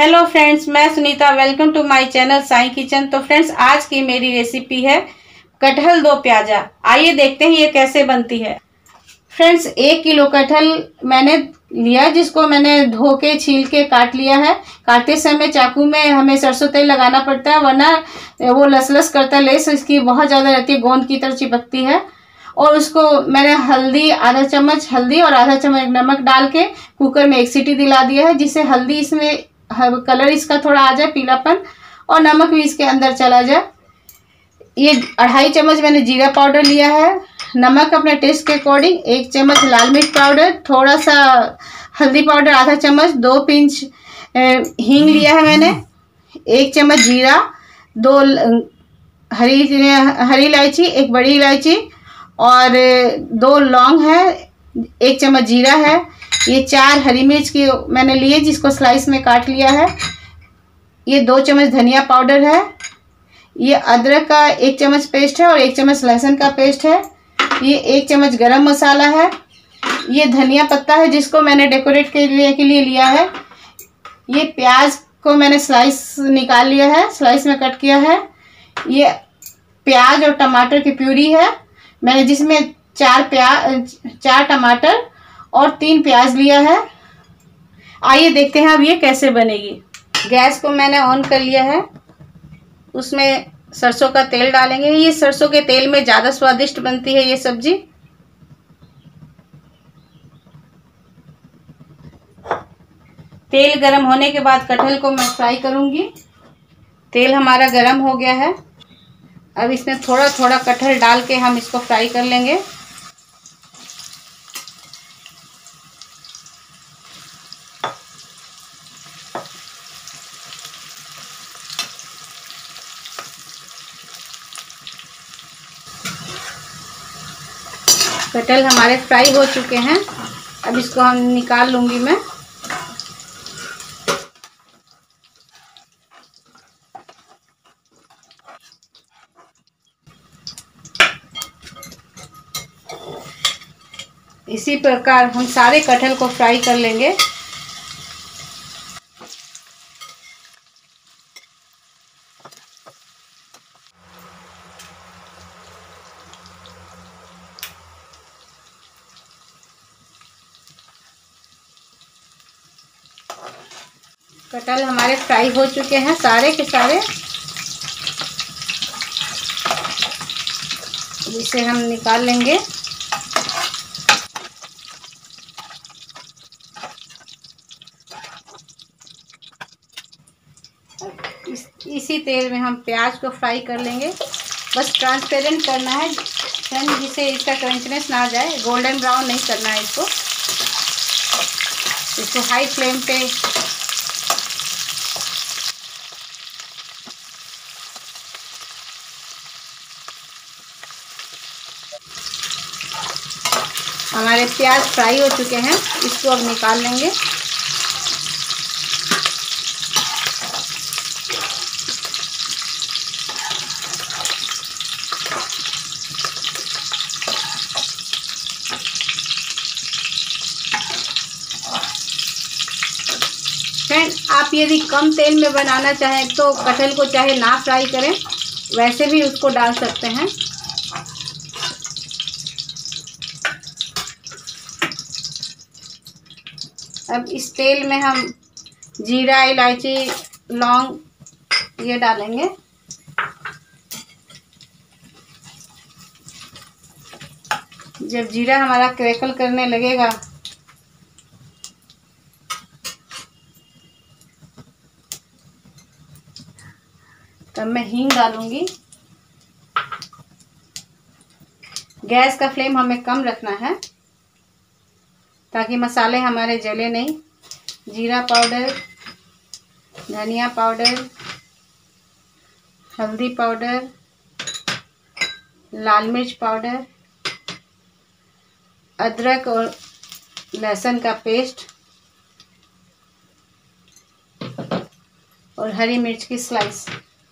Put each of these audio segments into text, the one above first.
Hello friends, मैं Sunita. Welcome to my channel Sai kitchen. तो friends, आज की मेरी रेसिपी है कटहल दो प्याजा। आइए देखते हैं ये कैसे बनती है। फ्रेंड्स, 1 किलो कटहल मैंने लिया, जिसको मैंने धो के छील के काट लिया है। काटते समय चाकू में हमें सरसों तेल लगाना पड़ता है, वरना वो लस करता है। लेस इसकी बहुत ज़्यादा रहती है, गोंद की तरह चिपकती है। और उसको मैंने आधा चम्मच हल्दी और आधा चम्मच नमक डाल के कुकर में 1 सीटी दिला दिया है, जिससे हल्दी इसमें कलर इसका थोड़ा आ जाए, पीलापन, और नमक भी इसके अंदर चला जाए। ये 2.5 चम्मच मैंने जीरा पाउडर लिया है, नमक अपने टेस्ट के अकॉर्डिंग, 1 चम्मच लाल मिर्च पाउडर, थोड़ा सा हल्दी पाउडर आधा चम्मच, 2 पिंच हींग लिया है मैंने, 1 चम्मच जीरा, 2 हरी इलायची, 1 बड़ी इलायची और 2 लौंग है, 1 चम्मच जीरा है। ये 4 हरी मिर्च की मैंने लिए, जिसको स्लाइस में काट लिया है। ये 2 चम्मच धनिया पाउडर है। ये अदरक का 1 चम्मच पेस्ट है और 1 चम्मच लहसुन का पेस्ट है। ये 1 चम्मच गरम मसाला है। ये धनिया पत्ता है, जिसको मैंने डेकोरेट के लिए लिया है। ये प्याज को मैंने स्लाइस निकाल लिया है, स्लाइस में कट किया है। ये प्याज और टमाटर की प्यूरी है मैंने, जिसमें 4 टमाटर और 3 प्याज लिया है। आइए देखते हैं अब ये कैसे बनेगी। गैस को मैंने ऑन कर लिया है, उसमें सरसों का तेल डालेंगे। ये सरसों के तेल में ज़्यादा स्वादिष्ट बनती है ये सब्जी। तेल गरम होने के बाद कटहल को मैं फ्राई करूंगी। तेल हमारा गरम हो गया है। अब इसमें थोड़ा थोड़ा कटहल डाल के हम इसको फ्राई कर लेंगे। कटहल हमारे फ्राई हो चुके हैं। अब इसको हम निकाल लूंगी मैं। इसी प्रकार हम सारे कटहल को फ्राई कर लेंगे। कटहल हमारे फ्राई हो चुके हैं सारे के सारे। इसे हम निकाल लेंगे। इसी तेल में हम प्याज को फ्राई कर लेंगे। बस ट्रांसपेरेंट करना है फ्रेंड, जिससे इसका क्रंचनेस ना जाए। गोल्डन ब्राउन नहीं करना है इसको हाई फ्लेम पे। हमारे प्याज फ्राई हो चुके हैं, इसको अब निकाल लेंगे। फ्रेंड, आप यदि कम तेल में बनाना चाहें तो कटहल को चाहे ना फ्राई करें, वैसे भी उसको डाल सकते हैं। अब इस तेल में हम जीरा, इलायची, लौंग ये डालेंगे। जब जीरा हमारा क्रैकल करने लगेगा तब मैं हींग डालूंगी। गैस का फ्लेम हमें कम रखना है ताकि मसाले हमारे जले नहीं। जीरा पाउडर, धनिया पाउडर, हल्दी पाउडर, लाल मिर्च पाउडर, अदरक और लहसुन का पेस्ट और हरी मिर्च की स्लाइस।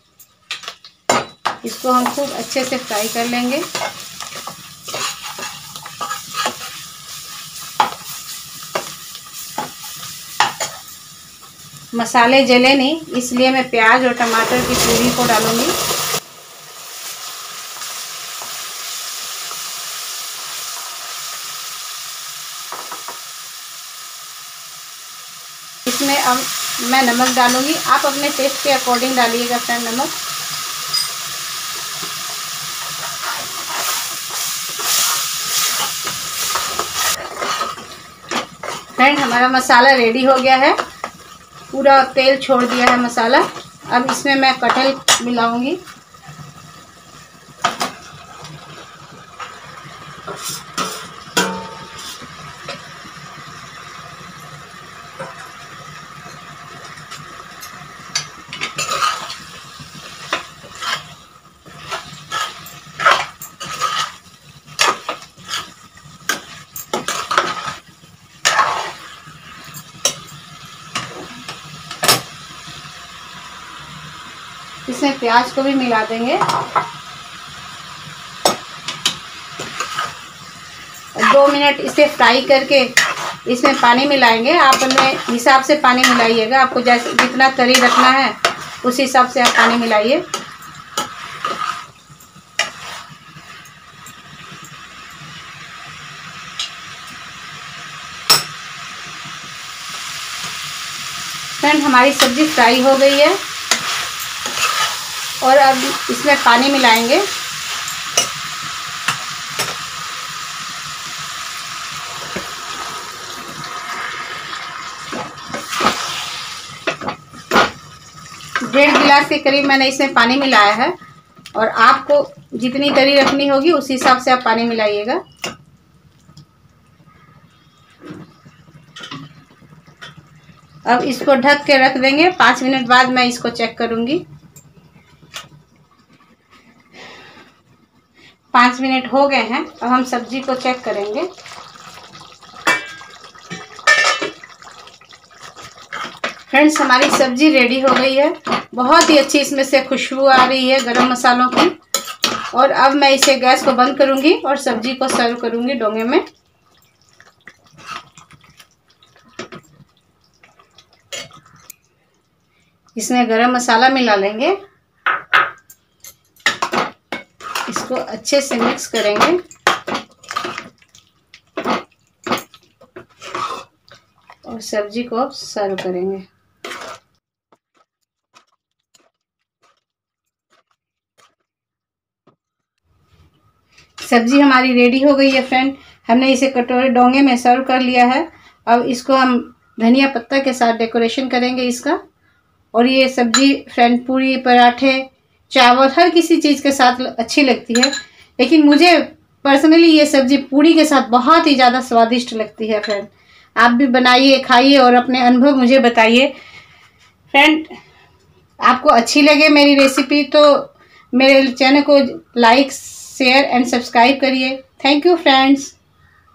इसको हम खूब अच्छे से फ्राई कर लेंगे। मसाले जले नहीं, इसलिए मैं प्याज और टमाटर की प्यूरी को डालूंगी। इसमें अब मैं नमक डालूंगी। आप अपने टेस्ट के अकॉर्डिंग डालिएगा फ्रेंड नमक। फ्रेंड हमारा मसाला रेडी हो गया है, पूरा तेल छोड़ दिया है मसाला। अब इसमें मैं कटहल मिलाऊंगी। इसमें प्याज को भी मिला देंगे। 2 मिनट इसे फ्राई करके इसमें पानी मिलाएंगे। आप अपने हिसाब से पानी मिलाइएगा, आपको जैसे जितना तरी रखना है उस हिसाब से आप पानी मिलाइए। फ्रेंड हमारी सब्जी फ्राई हो गई है और अब इसमें पानी मिलाएंगे। डेढ़ गिलास के करीब मैंने इसमें पानी मिलाया है और आपको जितनी तरी रखनी होगी उस हिसाब से आप पानी मिलाइएगा। अब इसको ढक के रख देंगे। 5 मिनट बाद मैं इसको चेक करूंगी। 5 मिनट हो गए हैं। अब हम सब्जी को चेक करेंगे। फ्रेंड्स हमारी सब्जी रेडी हो गई है। बहुत ही अच्छी इसमें से खुशबू आ रही है गरम मसालों की। और अब मैं इसे गैस को बंद करूंगी और सब्जी को सर्व करूंगी डोंगे में। इसमें गरम मसाला मिला लेंगे, इसको अच्छे से मिक्स करेंगे और सब्जी को सर्व करेंगे। सब्जी हमारी रेडी हो गई है फ्रेंड। हमने इसे कटोरे डोंगे में सर्व कर लिया है। अब इसको हम धनिया पत्ता के साथ डेकोरेशन करेंगे इसका। और ये सब्जी फ्रेंड पूरी, पराठे, चावल, हर किसी चीज़ के साथ अच्छी लगती है, लेकिन मुझे पर्सनली ये सब्जी पूरी के साथ बहुत ही ज़्यादा स्वादिष्ट लगती है फ्रेंड। आप भी बनाइए, खाइए और अपने अनुभव मुझे बताइए। फ्रेंड आपको अच्छी लगे मेरी रेसिपी तो मेरे चैनल को लाइक, शेयर एंड सब्सक्राइब करिए। Thank you friends.